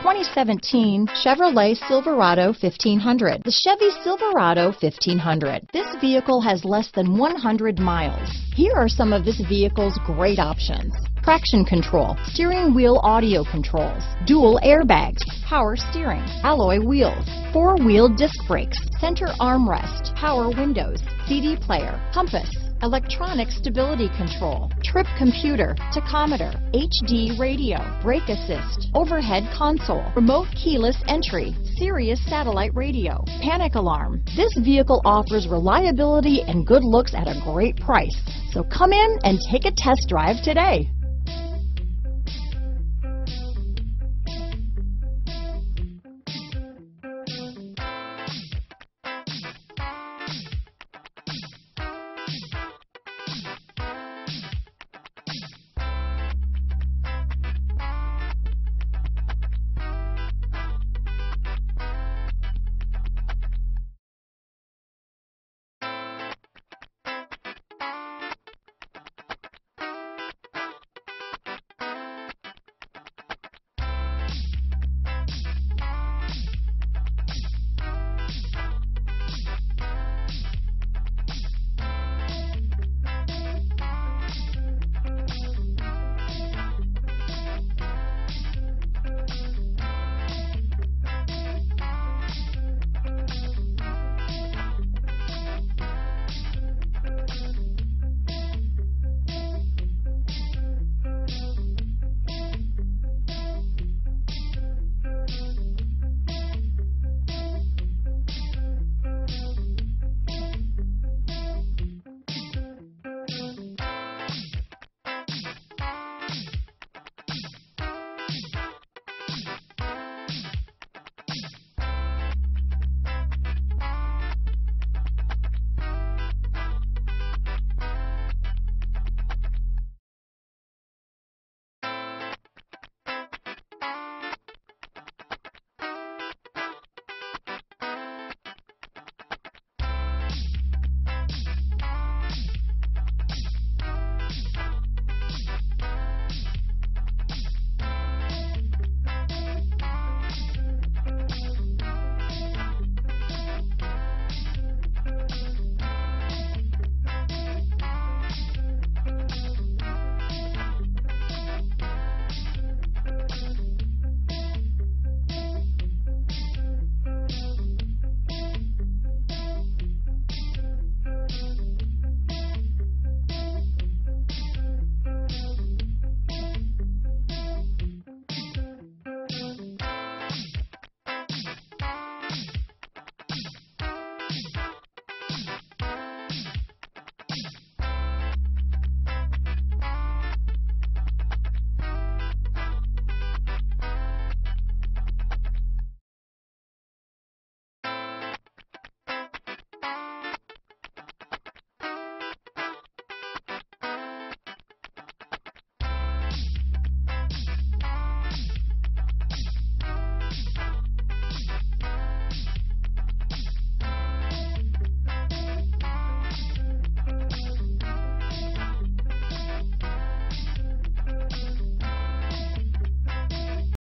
2017 Chevrolet Silverado 1500. The Chevy Silverado 1500. This vehicle has less than 100 miles. Here are some of this vehicle's great options: traction control, steering wheel audio controls, dual airbags, power steering, alloy wheels, four-wheel disc brakes, center armrest, power windows, CD player, compass, electronic stability control, trip computer, tachometer, HD radio, brake assist, overhead console, remote keyless entry, Sirius satellite radio, panic alarm. This vehicle offers reliability and good looks at a great price. So come in and take a test drive today.